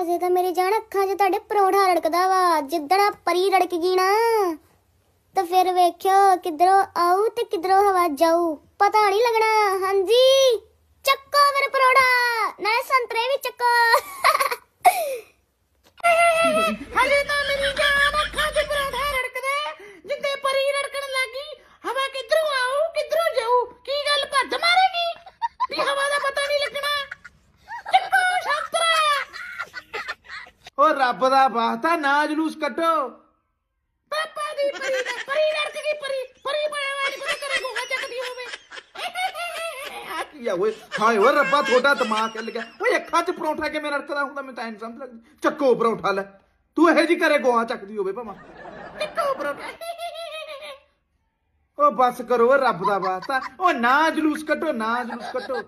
हजे तो मेरी जान अखा च तुहाडे परौठा रड़कदा वा। जिद्दड़ परी रड़क गई ना तो फिर वेख्यो किधरों आऊ ते किधरों हवा जाऊ, पता नहीं लगना। हाँ जी चक्को मेरा परौठा, ना संतरे भी चक्को। हजे तो मेरी जान अखा च परौठा रड़कदा, जिद्दे परी रड़कन लगी हवा किधरों आऊ किधरों जाऊ। की गल भज मारेगी भी हवा दा पता नहीं लगना। चक्को संतरा ओ रब दा वास्ता ना जलूस कड्डो। पापा दी परी लड़क गई, परी आवाज पता करे गोगा चकदी होवे। आ की आ ओए हाय ओए रब्बा थोड़ा दिमाग हिल गया। ओए अखां च परौठा किवें रड़कदा हुंदा मैं तां नहीं समझ लगदी। चक्को परौठा ले तू एहे जी करे गोहा चकदी होवे भावां। चक्को परौठा ओ बस करो ओए रब दा वास्ता। ओ ना जलूस कड्डो, ना जलूस कड्डो।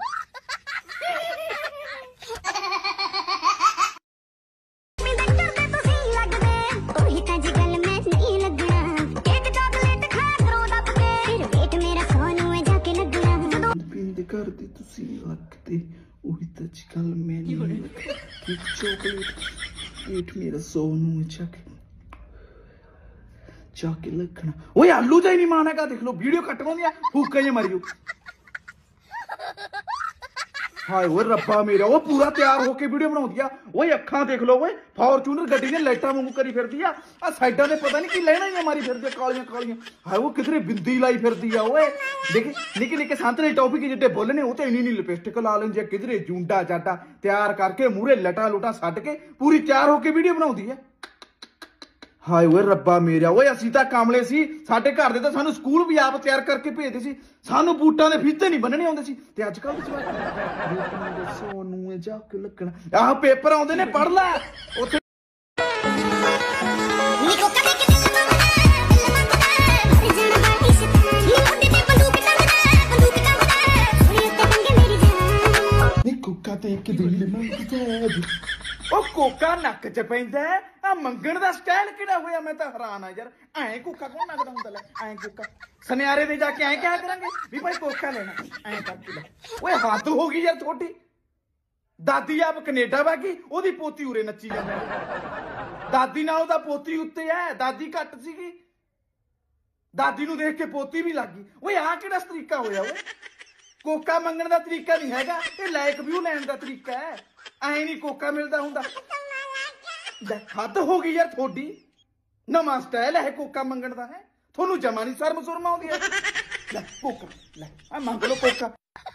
घर दी तुसी लगदे ओही ते गल मैं नहीं लगदी। चॉकलेट मेरा सोनू जाके लगना। ओए आलू जा ही नहीं मानेगा। देख लो वीडियो कट होंदी फूका जी मरियो। हाय वो रब्बा मेरा वो पूरा तैयार होके वीडियो बनाउंदी आ। ओए अखां देख लो ओए फॉर्च्यूनर गड्डी ने लाइटां वांगू करी फिरदी आ साइडां ते पता नहीं की लेना ही मारी फिरदी कालियां कालियां। हाय वो किधरे बिंदी लाई फिरदी आ। ओए देख निके निके संतरे टॉपिक जिड्डे बोले ने ओ ते इन्नी लिपस्टिक ला लेंदी आ। किधरे जूंडा जाटा तैयार करके मूहरे लटा लुटा सट के पूरी तैयार होके वीडियो बनाउंदी आ। हाय ओए रब्बा मेरा ओए असीं तां कामले सी। साडे घर दे तां सानू स्कूल भी आप तैयार करके भेजदे सी। सानू बूटां दे फीते नहीं बन्नने आउंदे सी ते अजकल सोनू जाके लगना। आह पेपर आउंदे ने पढ़ लै उत्थे। कोका ते एक दिल मंगदा ओ कोका नक च पैंदा आ मंगण दा स्टाइल किहड़ा होया। मैं तां हैरान आ यार। ऐ कोका कौन नगदा हुंदा ले। ऐ कोका सनियारे दे जाके ऐ क्या करांगे भी भाई कोका लेना ऐ करके ले। ओए हद हो गई यार थोड़ी। दादी आप कनेडा वागी ओदी पोती उरे नच्ची जांदी। दादी नाल दा पोती उत्ते है, दादी घट सीगी। दादी नूं देख के पोती भी लग गई। ओए आ किहड़ा तरीका होया। ओए कोका मंगण दा तरीका नहीं हैगा, ये लाइक व्यू लैण दा तरीका है। ऐ नहीं कोका मिलदा हुंदा। हद हो गई यार थोड़ी। नवां स्टाइल है कोका मंगण दा है। थोनू जमा नहीं शर्म सुरम आउंदी है। ले कोका ले आ मंग लो कोका।